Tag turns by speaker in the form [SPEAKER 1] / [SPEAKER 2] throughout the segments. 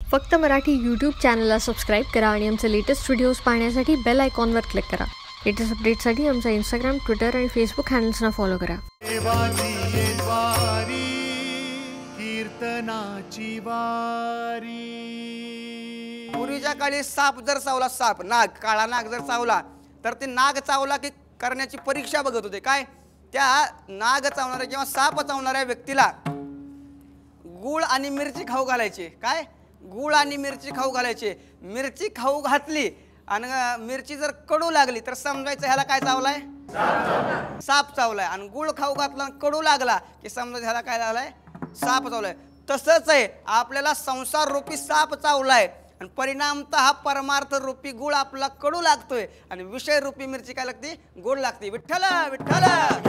[SPEAKER 1] फक्त मराठी यूट्यूब चॅनलला सबस्क्राईब करा आणि आमचे लेटेस्ट व्हिडिओज पाहण्यासाठी बेल आयकॉनवर क्लिक करा. लेटेस्ट अपडेट्ससाठी आमचा इंस्टाग्राम, ट्विटर आणि फेसबुक हँडल्सना फॉलो करा.
[SPEAKER 2] कीर्तनाची वारी.
[SPEAKER 3] पूर्वीच्या काळी साप जर चावला, साप नाग, काळा नाग जर चावला तर ते नाग चावला की करण्याची परीक्षा बघत होते. काय? त्या नाग चावणाऱ्या किंवा साप चावणाऱ्या व्यक्तीला गूळ आणि मिरची खाऊ घालायचे. काय? गूळ आणि मिरची खाऊ घालायचे. मिरची खाऊ घातली आणि मिरची जर कडू लागली तर समजायचं ह्याला काय चावलाय? साप चावलाय. आणि गूळ खाऊ घातला कडू लागला की समजायचं ह्याला काय लागलाय? साप चावलाय. तसंच आहे, आपल्याला संसार रूपी साप चावलाय आणि परिणामतः हा परमार्थ रूपी गुळ आपला कडू लागतोय आणि विषय रूपी मिरची काय लागते? गोड लागते. विठ्ठल विठ्ठल.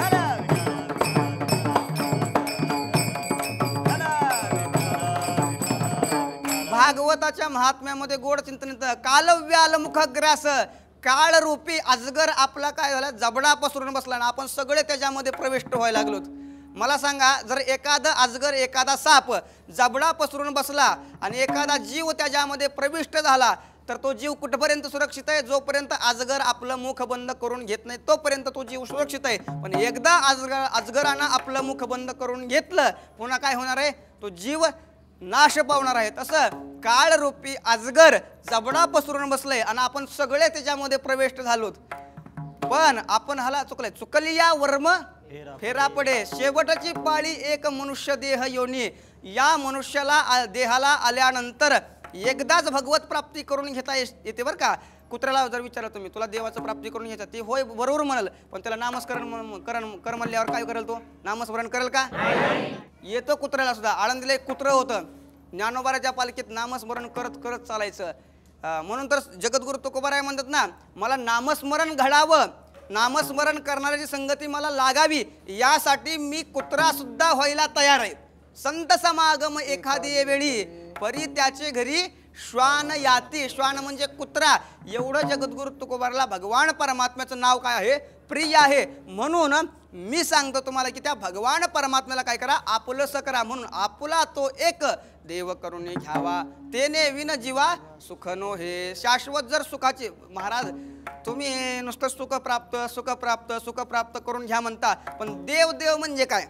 [SPEAKER 3] भागवताच्या महात्म्यामध्ये गोड चिंतन येतं. कालव्याल मुखग्रास, काळ रूपी अजगर आपला काय झाला? जबडा पसरून बसला ना आपण सगळे त्याच्यामध्ये प्रविष्ट व्हायला लागलोत. मला सांगा, जर एखादा अजगर, एखादा साप जबडा पसरून बसला आणि एखादा जीव त्याच्यामध्ये प्रविष्ट झाला तर तो जीव कुठपर्यंत सुरक्षित आहे? जोपर्यंत अजगर आपलं मुख बंद करून घेत नाही तोपर्यंत तो जीव सुरक्षित आहे. पण एकदा अजगरानं आपलं मुख बंद करून घेतलं पुन्हा काय होणार आहे? तो जीव नाश पावणार आहे. तसं काळ रूपी अजगर जबडा पसरून बसलंय आणि आपण सगळे त्याच्यामध्ये प्रविष्ट झालोत. पण आपण हाला चुकलंय. चुकलिया वर्म फेरा पडे, शेवटची पाळी एक मनुष्य देह योनी. या मनुष्याला देहाला आल्यानंतर एकदाच भगवत प्राप्ती करून घेता येते बरं का. कुत्र्याला जर विचारलं तुम्ही, तुला देवाचं प्राप्ती करून घ्यायचं, ते होय बरोबर म्हणाल, पण त्याला नामस्मरण कर म्हणल्यावर काय करेल? तो नामस्मरण करेल का? येतो कुत्र्याला सुद्धा. आळंदीला एक कुत्रं होतं, ज्ञानोबाराच्या पालखीत नामस्मरण करत करत चालायचं. म्हणून तर जगद्गुरु तुकोबाराय म्हणतात ना, मला नामस्मरण घडावं, नामस्मरण करणाऱ्याची संगती मला लागावी, यासाठी मी कुत्रा सुद्धा व्हायला तयार आहे. संत समागम एखादी वेळी परी त्याचे घरी श्वान याती. श्वान म्हणजे कुत्रा. एवढं जगद्गुरु तुकोबाराला भगवान परमात्म्याचं नाव काय आहे? प्रिय आहे. म्हणून मी सांगतो तुम्हाला की त्या भगवान परमात्म्याला काय करा? आपलंसं करा. म्हणून आपुला तो एक देव करून घ्यावा, तेने विन जीवा सुख नो हे. शाश्वत जर सुखाची, महाराज तुम्ही नुसतं सुख प्राप्त सुख प्राप्त सुख प्राप्त करून घ्या म्हणता, पण देव देव म्हणजे काय?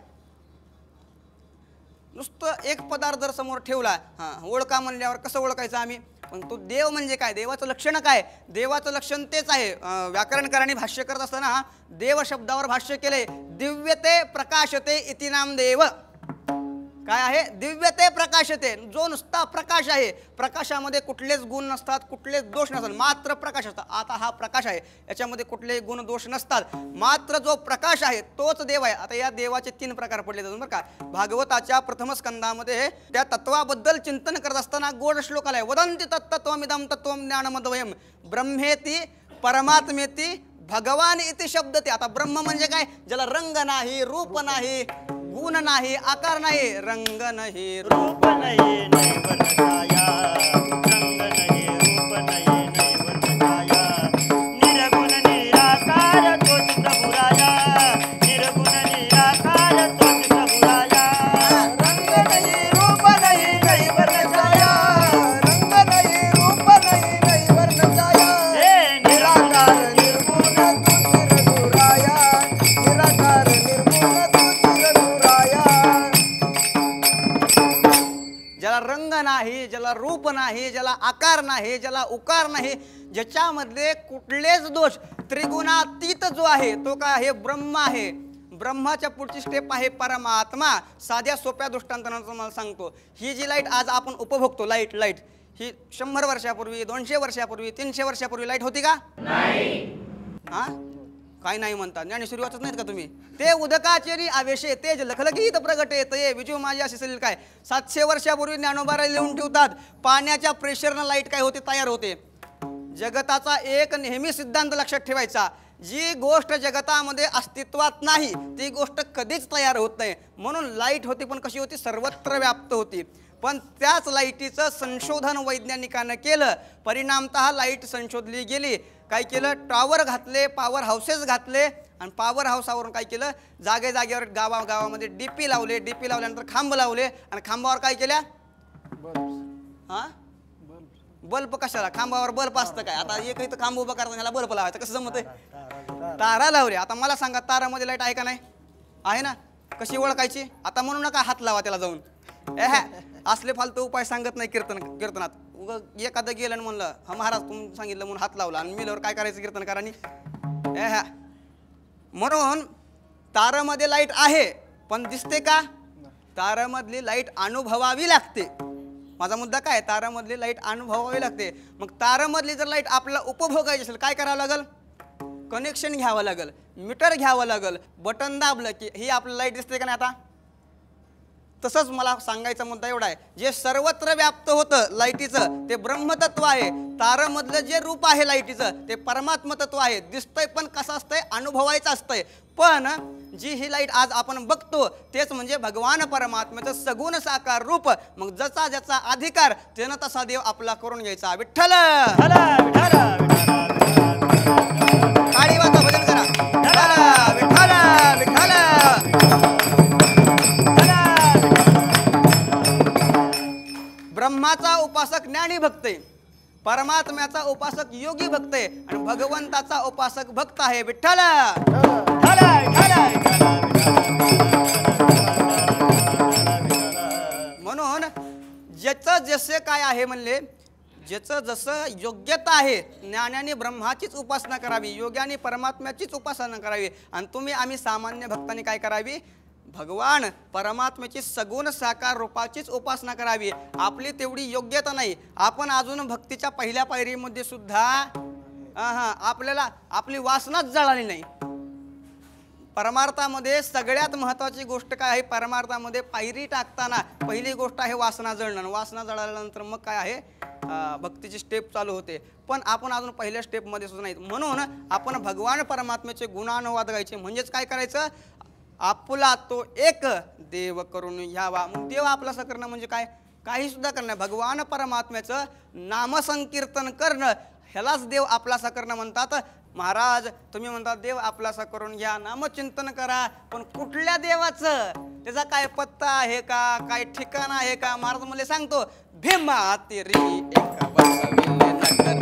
[SPEAKER 3] नुसतं एक पदार्थ जर समोर ठेवला, ओळखा म्हणल्यावर कसं ओळखायचं आम्ही? पण तो देव म्हणजे काय? देवाचं लक्षण काय? देवाचं लक्षण तेच आहे. व्याकरणकारांनी भाष्य करत असताना देव शब्दावर भाष्य केले. दिव्यते प्रकाशते इति नाम देव. काय आहे? दिव्यते प्रकाशते. जो नुसता प्रकाश आहे, प्रकाशामध्ये कुठलेच गुण नसतात, कुठलेच दोष नसतात, मात्र प्रकाश असतात. आता हा प्रकाश आहे, याच्यामध्ये कुठलेही गुण दोष नसतात, मात्र जो प्रकाश आहे तोच देव आहे. आता या देवाचे 3 प्रकार पडले जातात बरं का. भागवताच्या प्रथम स्कंदामध्ये त्या तत्वाबद्दल चिंतन करत असताना गोड श्लोक आलाय. वदंती तत्त्वमिदं तत्त्वं ज्ञानमद्वयं ब्रह्मेति परमात्मेति भगवान इति शब्दते. आता ब्रह्म म्हणजे काय? ज्याला रंग नाही, रूप नाही, गुण नाही, आकार नाही. रंग नाही, रूप नाही,
[SPEAKER 2] नैवर्ण छाया. रंग नाही, रूप नाही, नैवर्ण छाया. निर्गुण निराकार तोच प्रभुराया. निर्गुण निराकार तोच प्रभुराया. रंग नाही, रूप नाही, नैवर्ण छाया. रंग नाही, रूप नाही, नैवर्ण छाया. हे निराकार निर्गुण तोच प्रभुराया. निराकार निर्गुण तोच प्रभुराया.
[SPEAKER 3] ज्याला रंग नाही, ज्याला रूप नाही, ज्याला आकार नाही, ज्याला उकार नाही, ज्याच्यामधले कुठलेच दोष, त्रिगुणातीत जो आहे तो काय आहे? ब्रह्म आहे. ब्रह्माच्या पुढची स्टेप आहे परमात्मा. साध्या सोप्या दृष्टांतानं तुम्हाला सांगतो. ही जी लाईट आज आपण उपभोगतो, लाईट ही 100 वर्षापूर्वी, 200 वर्षापूर्वी, 300 वर्षापूर्वी लाईट होती का? नाही. काय नाही म्हणतात? ज्ञानेश्वरी वाचत नाहीत का तुम्ही? ते उदकाचेरी आवेशे तेज लखलखीत प्रगटे तये विजू माझी असे सलील. काय 700 वर्षापूर्वी ज्ञानोबारा लिहून ठेवतात, पाण्याच्या प्रेशरनं लाईट काय होते? तयार होते. जगताचा एक नेहमी सिद्धांत लक्षात ठेवायचा, जी गोष्ट जगतामध्ये अस्तित्वात नाही ती गोष्ट कधीच तयार होत नाही. म्हणून लाईट होती, पण कशी होती? सर्वत्र व्याप्त होती. पण त्याच लाईटीचं संशोधन वैज्ञानिकांना केलं. परिणामतः लाईट संशोधली गेली. काय केलं? टॉवर घातले, पॉवर हाऊसेस घातले आणि पॉवर हाऊसावरून काय केलं? जागेजागेवर गावागावामध्ये डीपी लावले. डीपी लावल्यानंतर खांब लावले आणि खांबावर काय केल्या? बल्ब कशाला? खांबावर बल्ब असतं काय? आता एक इथं खांब उभा करता ह्याला बल्ब लावायचं कसं जमत आहे? तारा लावले. आता मला सांगा तारामध्ये लाईट आहे का नाही? आहे ना. कशी ओळखायची? आता म्हणू नका हात लावा त्याला जाऊन. असले फालतू उपाय सांगत नाही कीर्तनात. एखादं गेलं आणि म्हणलं हा महाराज तुम्ही सांगितलं म्हणून हात लावला आणि मिल्यावर काय करायचं कीर्तनकारांनी? म्हणून तारामध्ये लाईट आहे पण दिसते का? तारामधली लाईट अनुभवावी लागते. माझा मुद्दा काय? तारामधली लाईट अनुभवावी लागते. मग तारामधली जर लाईट आपल्याला उपभोगायची असेल काय करावं लागेल? कनेक्शन घ्यावं लागेल, मीटर घ्यावं लागेल. बटन दाबलं की ही आपल्याला लाईट दिसते का नाही? आता तसंच मला सांगायचा मुद्दा एवढा आहे, जे सर्वत्र व्याप्त होतं लाईटीचं ते ब्रह्मतत्व आहे. तारामधलं जे रूप आहे लाईटीचं ते परमात्म तत्व आहे. दिसतंय पण कसं असतंय? अनुभवायचं असतंय. पण जी ही लाईट आज आपण बघतो तेच म्हणजे भगवान परमात्म्याचं सगुण साकार रूप. मग जसा ज्याचा अधिकार त्यानं तसा देव आपला करून घ्यायचा. विठ्ठल काळी वाचा भजन करा. विठ्ठल विठ्ठल. ब्रह्माचा उपासक ज्ञानी भक्त आहे, परमात्म्याचा उपासक योगी भक्त आहे आणि भगवंताचा उपासक भक्त आहे. विठ्ठल म्हणून ज्याचं जसे काय आहे म्हणले, ज्याचं जसं योग्यता आहे, ज्ञानाने ब्रह्माचीच उपासना करावी, योग्याने परमात्म्याचीच उपासना करावी. आणि तुम्ही आम्ही सामान्य भक्तांनी काय करावी? भगवान परमात्म्याची सगुण साकार रूपाचीच उपासना करावी. आपली तेवढी योग्यता नाही. आपण अजून भक्तीच्या पहिल्या पायरीमध्ये सुद्धा आपल्याला आपली वासनाच जळाली नाही. परमार्थामध्ये सगळ्यात महत्त्वाची गोष्ट काय आहे? परमार्थामध्ये पायरी टाकताना पहिली गोष्ट आहे वासना जळणं. वासना जळाल्यानंतर मग काय आहे? भक्तीची स्टेप चालू होते. पण आपण अजून पहिल्या स्टेपमध्ये सुद्धा नाहीत. म्हणून आपण भगवान परमात्म्याचे गुणानुवाद गायचे. म्हणजेच काय करायचं? आपला तो एक देव करून घ्यावा. मग देव आपलासा करणं म्हणजे काय? काही सुद्धा करणं. भगवान परमात्म्याचं नामसंकीर्तन करणं ह्यालाच देव आपलासा करणं म्हणतात. महाराज तुम्ही म्हणता देव आपलासा करून घ्या, नामचिंतन करा, पण कुठल्या देवाचं? त्याचा काय पत्ता आहे का? काय ठिकाण आहे का? महाराज मला सांगतो, भीमा तेरी एक बसविले नगर.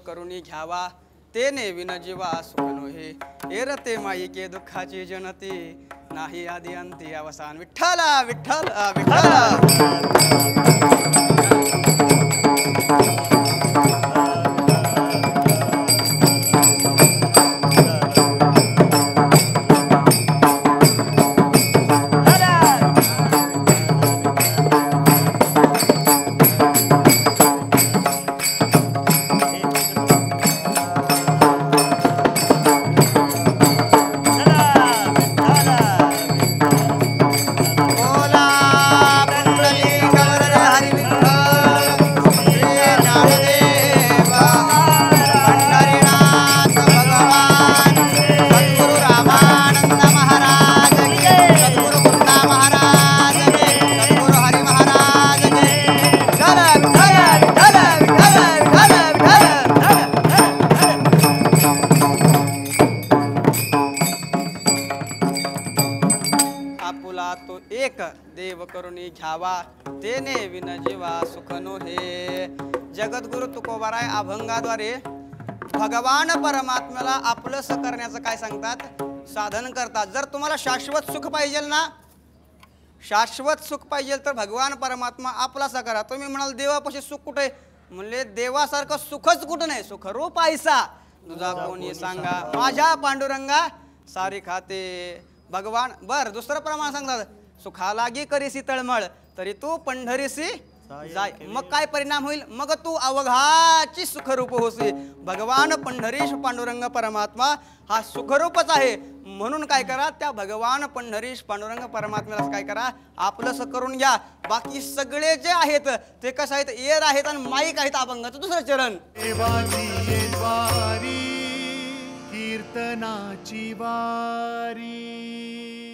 [SPEAKER 3] करुणी घ्यावा तेने विन जीवा सुख नोहे. एरते माईके दुःखाची जनती नाही आदी अंती अवसान. विठ्ठला विठ्ठला विठ्ठला. देव करुणी घ्यावा तेने विन जीवा सुख नोहे. जगद्गुरु तुकोबाराय अभंगाद्वारे भगवान परमात्म्याला आपलंस करण्याचं काय सांगतात, साधन करतात. जर तुम्हाला शाश्वत सुख पाहिजे ना, शाश्वत सुख पाहिजे तर भगवान परमात्मा आपलासा करा. तुम्ही म्हणाल देवापाशी सुख कुठे, म्हणले देवासारखं सुखच कुठं नाही. सुखरूप आयसा तुझा कोणी सांगा, माझ्या पांडुरंगा सारी खाते भगवान. बर दुसरं प्रमाण सांगतात, सुखालागी करीसी तळमळ तरी तू पंढरीसी जाय. मग काय परिणाम होईल, मग तू अवघाची सुखरूप होसी. भगवान पंढरीश पांडुरंग परमात्मा हा सुखरूपच आहे. म्हणून काय करा, त्या भगवान पंढरीश पांडुरंग परमात्म्याला काय करा, आपलंस करून घ्या. बाकी सगळे जे आहेत ते कसं आहेत, एअर आहेत आणि माईक आहेत. अभंगाचं दुसरं चरण.
[SPEAKER 4] कीर्तनाची वारी